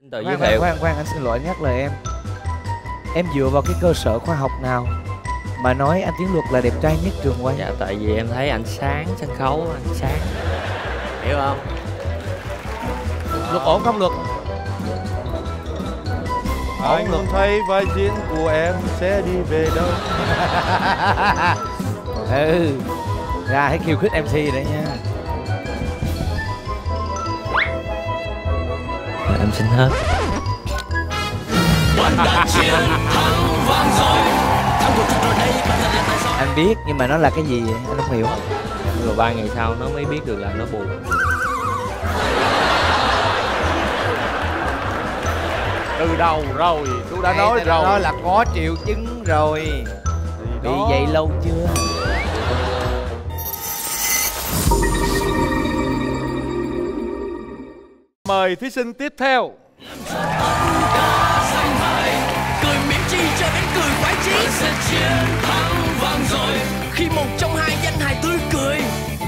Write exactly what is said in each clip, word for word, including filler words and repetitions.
Tự giới thiệu. Khoan khoan, anh xin lỗi nhắc lời em. Em dựa vào cái cơ sở khoa học nào mà nói anh Tiến Luật là đẹp trai nhất trường quay? Dạ tại vì em thấy anh sáng sân khấu, anh sáng. Hiểu không? Luật ổn không Luật? Anh luôn thấy vai diễn của em sẽ đi về đâu. Ừ, ra hãy khiêu khích em xê đấy nha. Em xin hết. Anh biết nhưng mà nó là cái gì vậy? Anh không hiểu. Rồi ba ngày sau nó mới biết được là nó buồn. Từ đầu rồi, tôi đã nói rồi. Đó là có triệu chứng rồi. Bị vậy lâu chưa? Mời thí sinh tiếp theo. Cười miễn chi cho đến cười quái chí sẽ chiến thắng vang dội khi một trong hai danh hài tươi cười.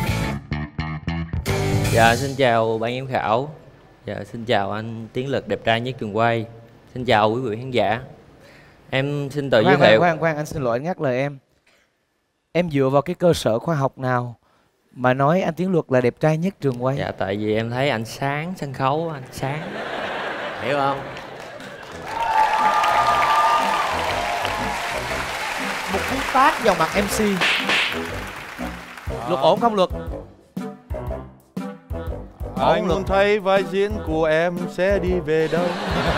Dạ xin chào ban giám khảo. Dạ xin chào anh Tiến Lực đẹp trai nhất trường quay. Xin chào quý vị khán giả. Em xin tự giới thiệu. Khoan khoan, anh xin lỗi nhắc lời em. Em dựa vào cái cơ sở khoa học nào mà nói anh Tiến Luật là đẹp trai nhất trường quay? Dạ tại vì em thấy anh sáng sân khấu, anh sáng. Hiểu không? Một cú tát vào mặt em xê. Luật ổn không Luật? Anh luôn thấy vai diễn của em sẽ đi về đâu.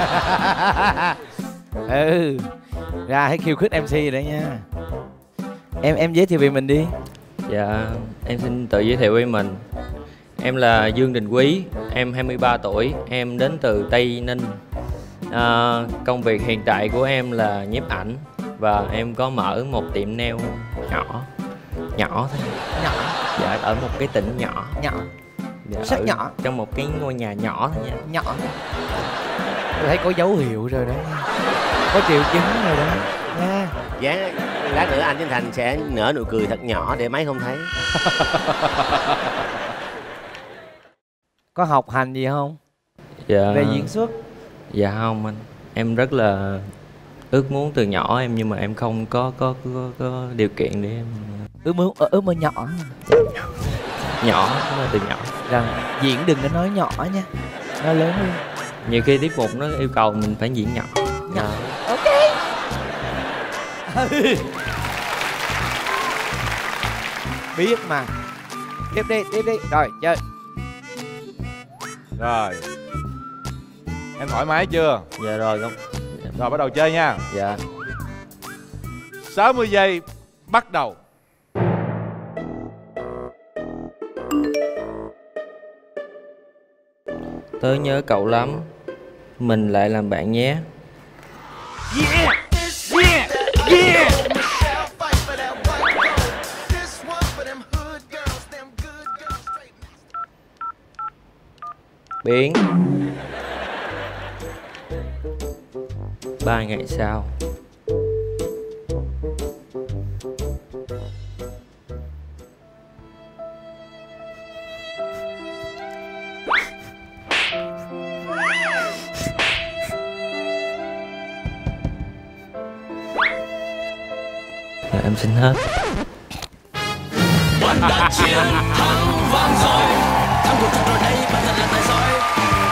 Ừ, ra hãy khiêu khích em xê đấy nha. Em em giới thiệu về mình đi. Dạ em xin tự giới thiệu về mình. Em là Dương Đình Quý, em hai mươi ba tuổi, em đến từ Tây Ninh. à, Công việc hiện tại của em là nhiếp ảnh. Và em có mở một tiệm nail nhỏ. Nhỏ thôi. Nhỏ. Dạ ở một cái tỉnh nhỏ. Nhỏ. Dạ, rất nhỏ. Trong một cái ngôi nhà nhỏ thôi nha. Nhỏ. Tôi thấy có dấu hiệu rồi đó. Có triệu chứng rồi đó nha. Dạ, lát nữa anh Trấn Thành sẽ nở nụ cười thật nhỏ để máy không thấy. Có học hành gì không? Dạ. Về diễn xuất? Dạ không anh. Em rất là ước muốn từ nhỏ em nhưng mà em không có có có, có điều kiện để em. Ước mơ ước mơ nhỏ. Nhỏ từ nhỏ. Rằng diễn đừng có nói nhỏ nha, nó lớn luôn. Nhiều khi tiết mục nó yêu cầu mình phải diễn nhỏ. Nhỏ. Ok. Biết mà. Tiếp đi, tiếp đi. Rồi, chơi. Rồi. Em thoải mái chưa? Dạ rồi không. Rồi bắt đầu chơi nha. Dạ. sáu mươi giây bắt đầu. Tớ nhớ cậu lắm. Mình lại làm bạn nhé. Yeah! Yeah! Yeah! Biến. Ba ngày sau. Dạ, em xin hết. Bạn đã chiến thắng vang dội. Thắng cuộc thật rồi đây, bạn thật là tài giỏi.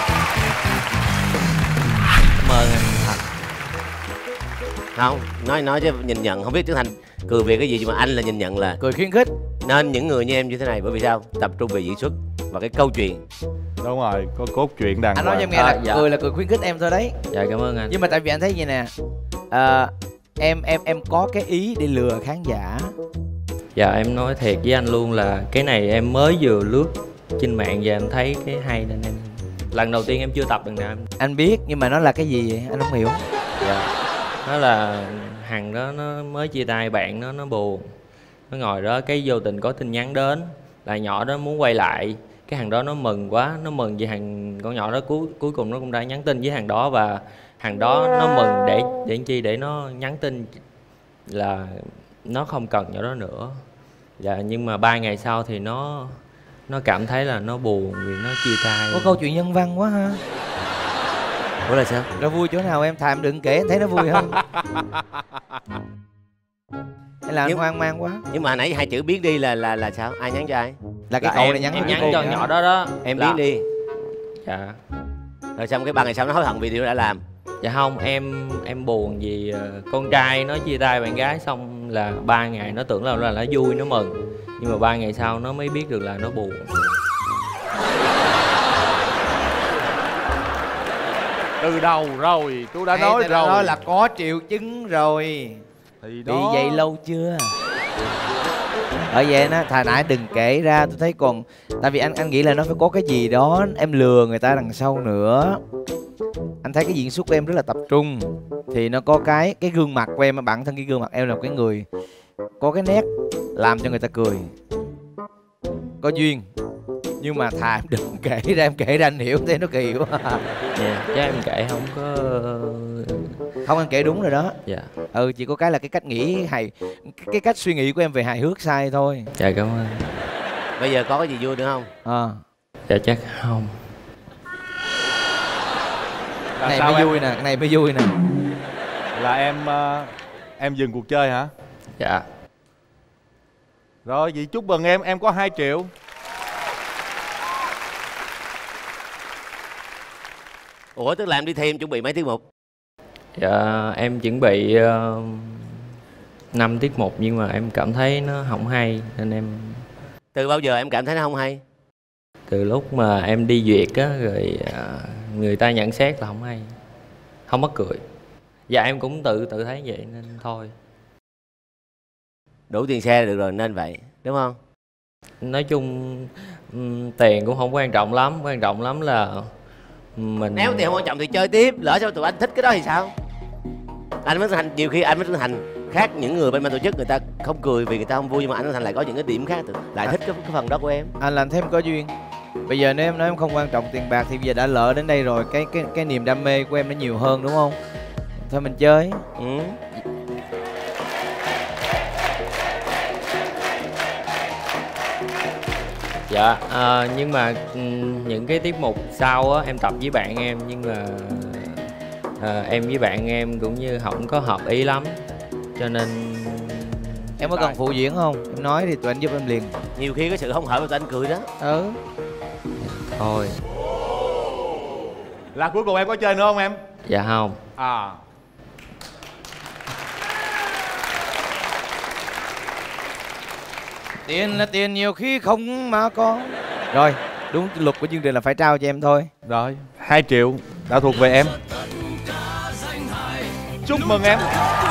Cảm ơn anh Thành. Không, nói nói chứ nhìn nhận không biết Trấn Thành cười về cái gì nhưng mà anh là nhìn nhận là cười khuyến khích. Nên những người như em như thế này bởi vì sao? Tập trung về diễn xuất và cái câu chuyện. Đúng rồi, có cốt truyện đàng Anh hoàng. nói cho em nghe là À, dạ. cười là cười khuyến khích em thôi đấy. Dạ cảm ơn anh. Nhưng mà tại vì anh thấy vậy nè, à, em em em có cái ý để lừa khán giả. Dạ em nói thiệt với anh luôn là cái này em mới vừa lướt trên mạng và em thấy cái hay nên em lần đầu tiên em chưa tập lần nào em. Anh biết nhưng mà nó là cái gì vậy? Anh không hiểu. Dạ. Nó là Hằng đó nó mới chia tay bạn nó nó buồn. Nó ngồi đó cái vô tình có tin nhắn đến là nhỏ đó muốn quay lại. Cái thằng đó nó mừng quá, nó mừng vì thằng con nhỏ đó cuối cuối cùng nó cũng đã nhắn tin với thằng đó và thằng đó nó mừng để để chi để nó nhắn tin là nó không cần nhỏ đó nữa. Dạ nhưng mà ba ngày sau thì nó nó cảm thấy là nó buồn vì nó chia tay. Có câu chuyện nhân văn quá ha. Ủa là sao? Nó vui chỗ nào em? Thà em đừng kể, em thấy nó vui hơn. Hay là anh Nhưng- hoang mang quá? Nhưng mà hồi nãy hai chữ biến đi là là là sao? Ai nhắn cho ai? Là cái Là cậu em, này nhắn em với cái nhắn cô cho kia. nhỏ đó đó. Em Là- biến đi. Dạ. Rồi xong cái ba ngày sau nó hối hận vì điều đã làm. Dạ không, em em buồn vì ờ, con trai nó chia tay bạn gái xong là ba ngày nó tưởng là là nó vui nó mừng, nhưng mà ba ngày sau nó mới biết được là nó buồn. Từ đầu rồi tôi đã Hay nói ta đã rồi. nói là có triệu chứng rồi. Thì Bị đó. vậy lâu chưa? Bởi vậy nó thà nãy đừng kể ra, tôi thấy còn tại vì anh anh nghĩ là nó phải có cái gì đó em lừa người ta đằng sau nữa. Anh thấy cái diễn xuất của em rất là tập trung, thì nó có cái cái gương mặt của em, bản thân cái gương mặt em là một cái người có cái nét làm cho người ta cười, có duyên. Nhưng mà thà em đừng kể ra, em kể ra anh hiểu thế nó kỳ quá. Dạ, chứ em kể không có. Không, anh kể đúng rồi đó. Dạ. Ừ, chỉ có cái là cái cách nghĩ hài, cái, cái cách suy nghĩ của em về hài hước sai thôi. Dạ cảm ơn. Bây giờ có cái gì vui nữa không? À, Dạ chắc không. Là cái này sao mới em? vui nè, cái này mới vui nè. Là em ờ, em dừng cuộc chơi hả? Dạ. Rồi vậy chúc mừng em, em có hai triệu. Ủa tức là em đi thi em chuẩn bị mấy tiết mục? Dạ em chuẩn bị uh, năm tiết mục nhưng mà em cảm thấy nó không hay nên em Từ bao giờ em cảm thấy nó không hay? từ lúc mà em đi duyệt á rồi à, người ta nhận xét là không hay, không mắc cười. Dạ em cũng tự tự thấy vậy nên thôi. Đủ tiền xe là được rồi nên vậy, đúng không? Nói chung ừm, tiền cũng không quan trọng lắm, quan trọng lắm là mình. Nếu tiền không quan trọng thì chơi tiếp, lỡ sao tụi anh thích cái đó thì sao? Anh mới thành nhiều khi anh mới thành khác những người bên ban tổ chức, người ta không cười vì người ta không vui, nhưng mà anh mới thành lại có những cái điểm khác, lại thích cái, cái phần đó của em. Anh làm thêm có duyên. Bây giờ nếu em nói em không quan trọng tiền bạc thì bây giờ đã lỡ đến đây rồi, cái cái cái niềm đam mê của em nó nhiều hơn đúng không? Thôi mình chơi. Ừ. Dạ à, nhưng mà ừm, những cái tiết mục sau á em tập với bạn em nhưng mà à, em với bạn em cũng như không có hợp ý lắm cho nên Em có cần phụ diễn không? Em nói thì tụi anh giúp em liền. Nhiều khi cái sự không hợp của tụi anh cười đó. Ừ. thôi. Là cuối cùng em có chơi nữa không em? Dạ không. À. Tiền là tiền nhiều khi không mà có. Rồi, đúng luật của chương trình là phải trao cho em thôi. Rồi, hai triệu đã thuộc về em. Chúc mừng em.